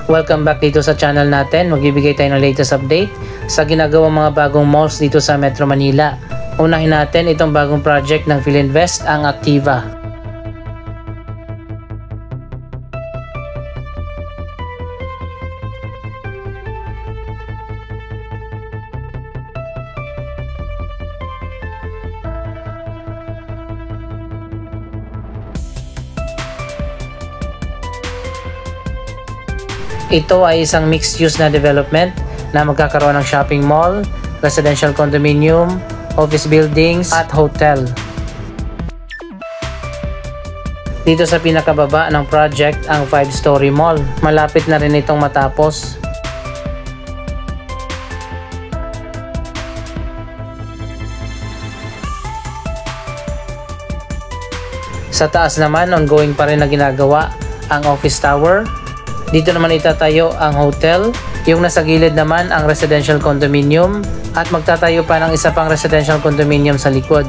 Welcome back dito sa channel natin. Magbibigay tayo ng latest update sa ginagawang mga bagong malls dito sa Metro Manila. Unahin natin itong bagong project ng Philinvest, ang Activa. Ito ay isang mixed-use na development na magkakaroon ng shopping mall, residential condominium, office buildings, at hotel. Dito sa pinakababa ng project ang 5-story mall. Malapit na rin itong matapos. Sa taas naman, ongoing pa rin na ginagawa ang office tower. Dito naman itatayo ang hotel, yung nasa gilid naman ang residential condominium, at magtatayo pa ng isa pang residential condominium sa likod.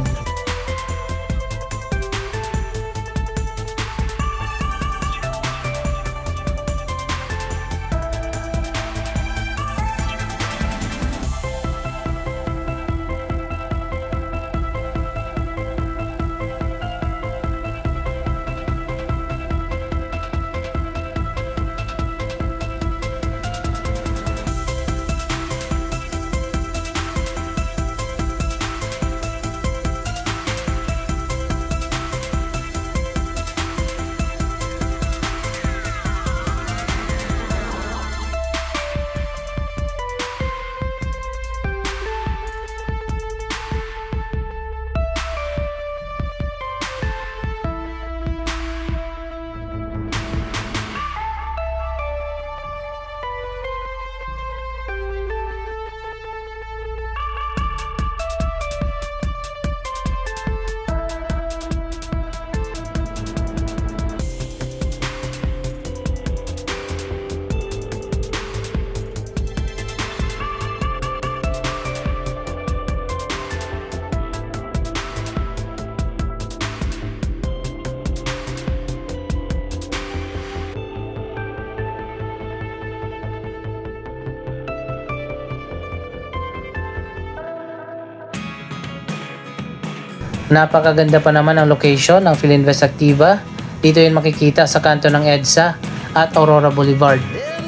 Napakaganda pa naman ang location ng Philinvest Activa. Dito yun makikita sa kanto ng EDSA at Aurora Boulevard.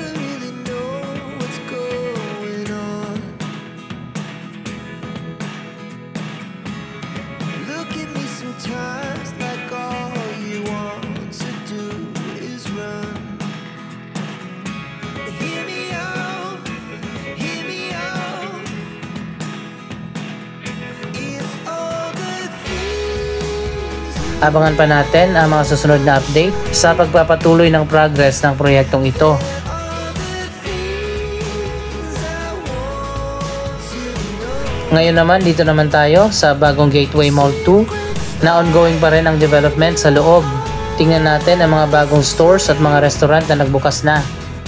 Abangan pa natin ang mga susunod na update sa pagpapatuloy ng progress ng proyektong ito. Ngayon naman, dito naman tayo sa bagong Gateway Mall 2 na ongoing pa rin ang development sa loob. Tingnan natin ang mga bagong stores at mga restaurant na nagbukas na.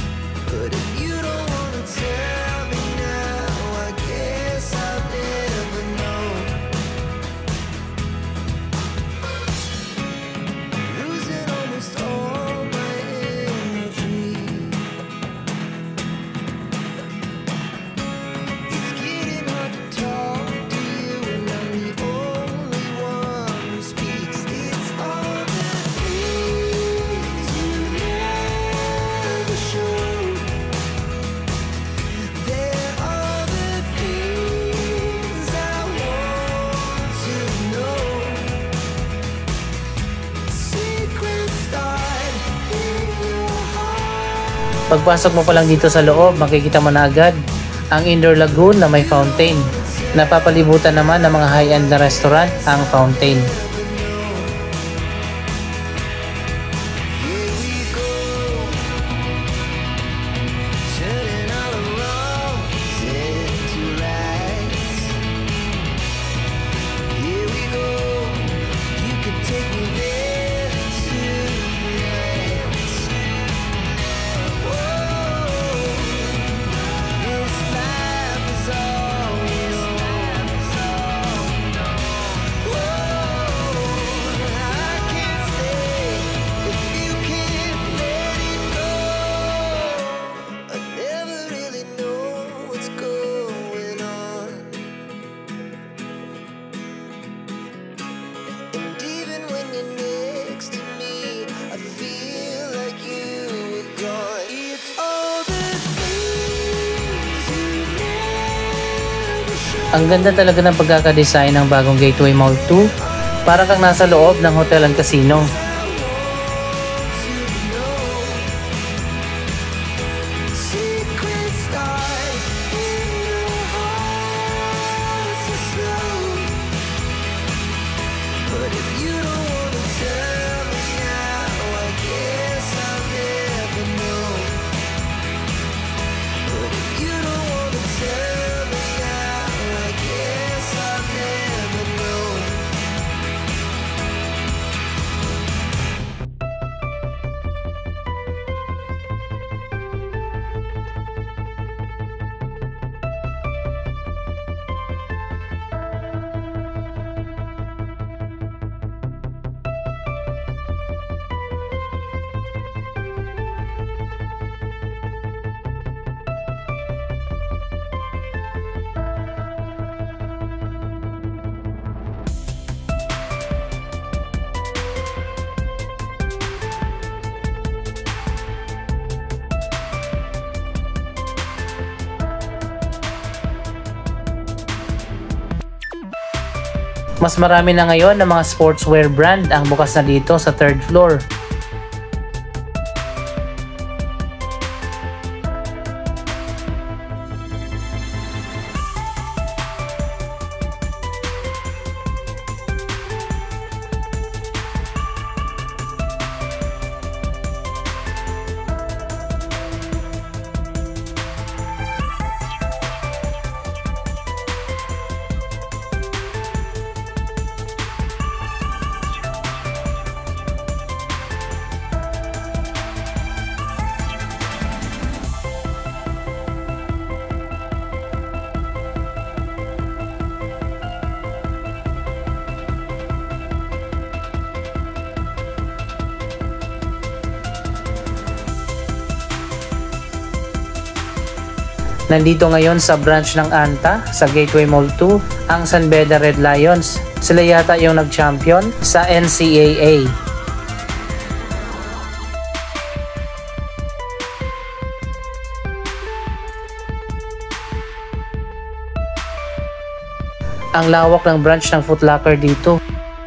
Pagpasok mo pa lang dito sa loob, makikita mo na agad ang indoor lagoon na may fountain. Napapalibutan naman ng mga high-end na restaurant ang fountain. Ang ganda talaga ng pagkakadesign ng bagong Gateway Mall 2. Para kang nasa loob ng hotel and casino. Mas marami na ngayon ng mga sportswear brand ang bukas na dito sa 3rd floor. Nandito ngayon sa branch ng Anta sa Gateway Mall 2 ang San Beda Red Lions. Sila yata yung nag-champion sa NCAA. Ang lawak ng branch ng Foot Locker dito.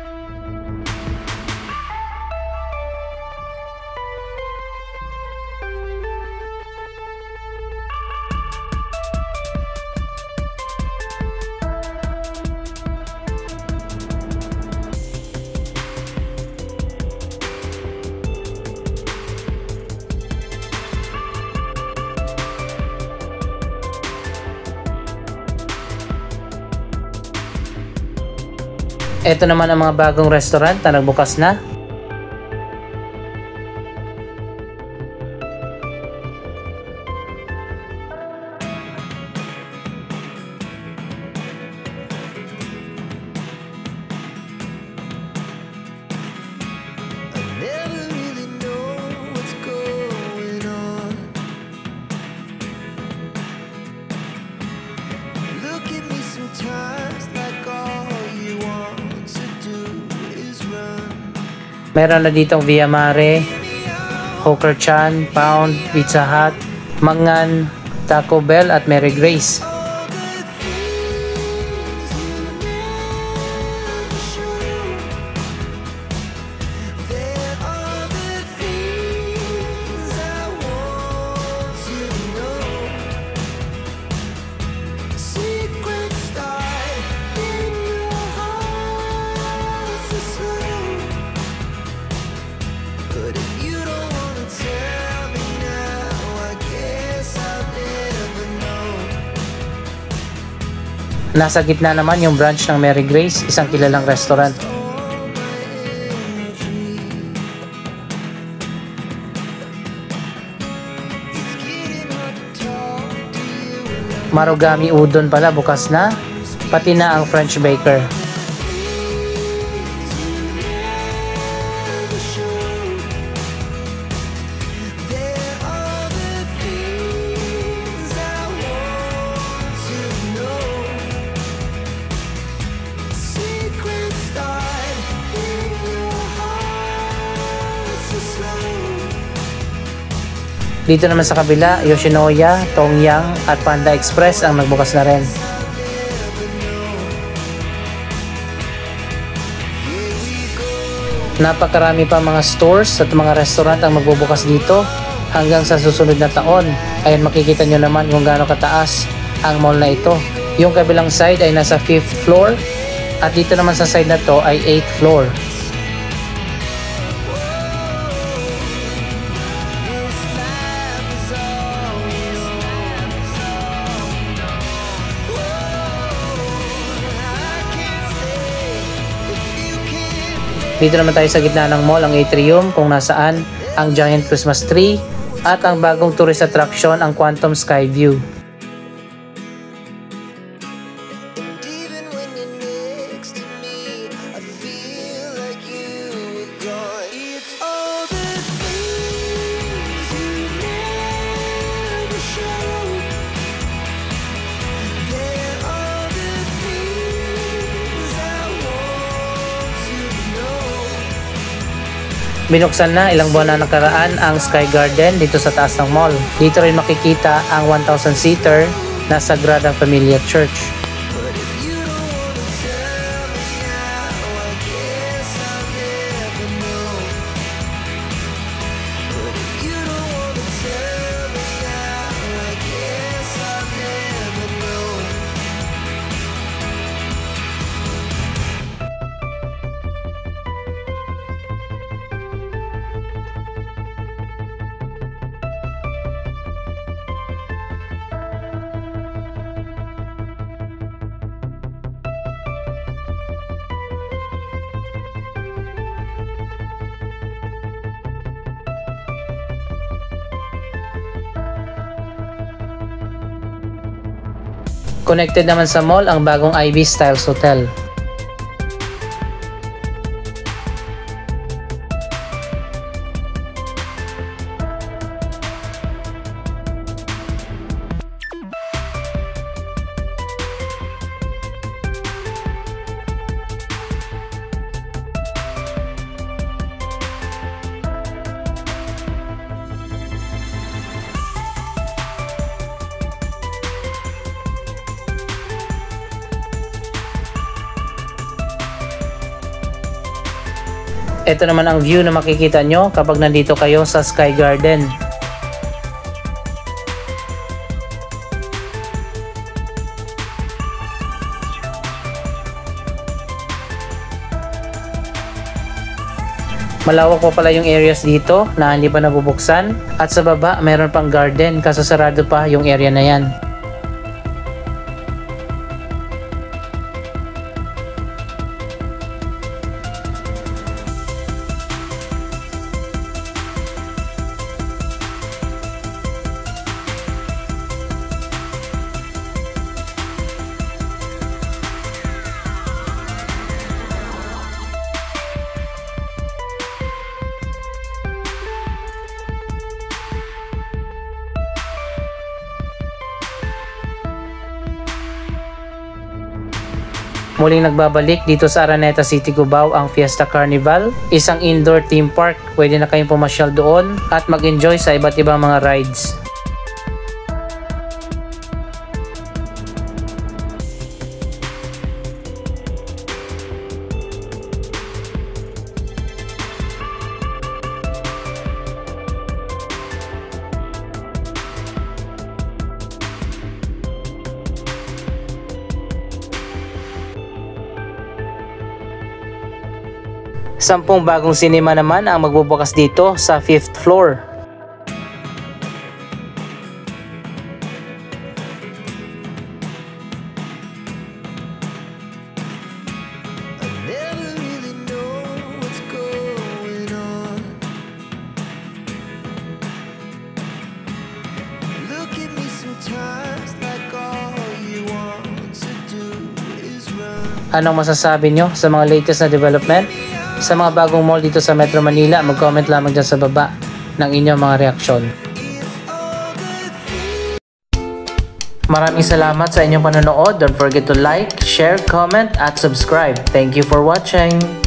Ito naman ang mga bagong restaurant na nagbukas na. Meron na ditong Via Mare, Hawker Chan, Pound, Pizza Hut, Mangan, Taco Bell at Mary Grace. Nasa gitna naman yung branch ng Mary Grace, isang kilalang restaurant. Marugami Udon pala bukas na, pati na ang French Baker. Dito naman sa kabila, Yoshinoya, Tongyang at Panda Express ang nagbukas na rin. Napakarami pa mga stores at mga restaurant ang magbubukas dito hanggang sa susunod na taon. Ayan, makikita nyo naman kung gaano kataas ang mall na ito. Yung kabilang side ay nasa 5th floor at dito naman sa side na to ay 8th floor. Dito naman tayo sa gitna ng mall, ang atrium kung nasaan ang giant Christmas tree at ang bagong tourist attraction, ang Quantum Sky View. Binuksan na ilang buwan na nakaraan ang Sky Garden dito sa taas ng mall. Dito rin makikita ang 1,000-seater na Sagrada Familia Church. Connected naman sa mall ang bagong Ivy Styles Hotel. Ito naman ang view na makikita nyo kapag nandito kayo sa Sky Garden. Malawak pa pala yung areas dito na hindi pa nabubuksan at sa baba meron pang garden kaso sarado pa yung area na yan. Muling nagbabalik dito sa Araneta City, Cubao ang Fiesta Carnival, isang indoor theme park. Pwede na kayong pumasyal doon at mag-enjoy sa iba't ibang mga rides. Sampung bagong cinema naman ang magbubukas dito sa 5th floor. Anong masasabi nyo sa mga latest na development? Sa mga bagong mall dito sa Metro Manila, mag-comment lamang dyan sa baba ng inyong mga reaksyon. Maraming salamat sa inyong panonood. Don't forget to like, share, comment, at subscribe. Thank you for watching!